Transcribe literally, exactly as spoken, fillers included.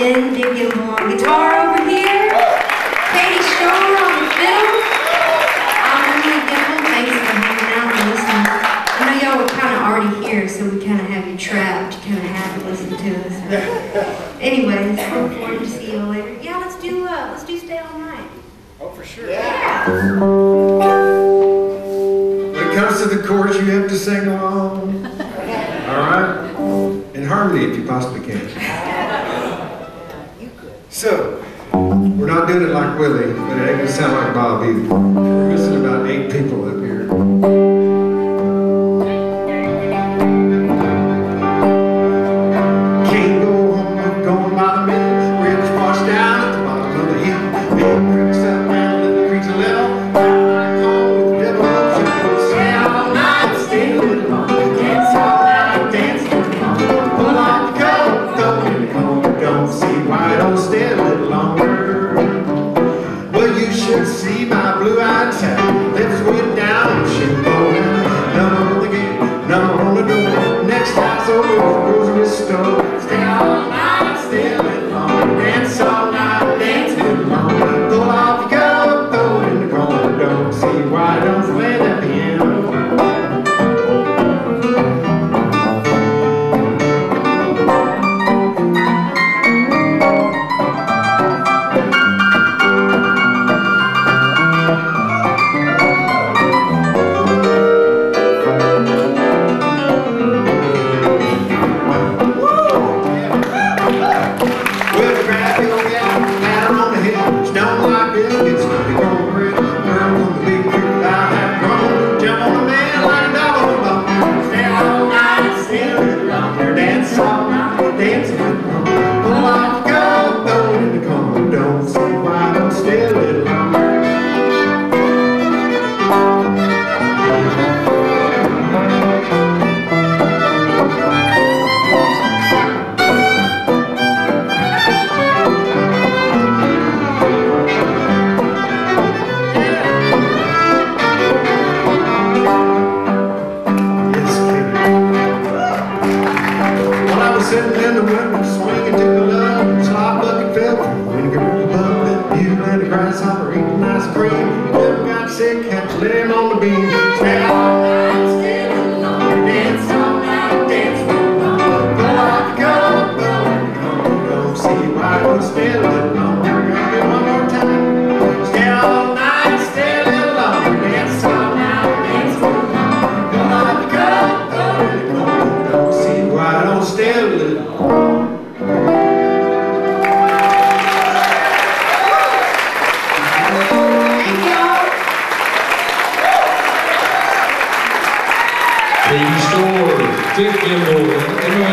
in, Big Gimble on guitar over here. Katie Stroller on the fiddle. I'm Emily Gimble. Thanks for hanging out and listening. I know y'all were kind of already here, so we kind of have you trapped. You kind of have to listen to us. Anyways, I look forward to see you later. Yeah, let's do uh, let's do Stay All Night. Oh, for sure. Yeah. When it comes to the chorus, you have to sing along. All right? In harmony, if you possibly can. So, we're not doing it like Willie, but it ain't gonna sound like Bob either. We're missing about eight people up here. Can't go home, I'm going by the mill. Ribs washed down at the bottom of the hill. Big bricks up down, little creeks a little. Back home with the devil up, she goes, stay all night, stay a little longer. Dance all night, dance a little longer. Pull off the coat, throw in the corner. Don't see why I don't stay a little longer. Well, you should see my blue-eyed child. Lips went down, she blowing. Number on the gate, number on the door. Next house over is a grocery store. Stay all night, stay a little longer. Dance all night, dance a little longer. Pull off the coat, throw it in the corner. Don't see why I don't play that piano. Sitting in the window, swinging to the love, slop bucket fell from the vinegar above it. You and the grasshopper eating ice cream. Never got sick, had to lay him on the beam. Stay all night, stay a little longer. Dance all night, dance a little longer. Go out the cold, go in the cold. Don't see why I don't stay a little longer. Gotta do one more time. Stay all night, stay a little longer. Dance all night, dance a little longer. Go out the cold, go in the cold. Don't see why I don't stay a little longer. Katie Stroller, Dick Gimble,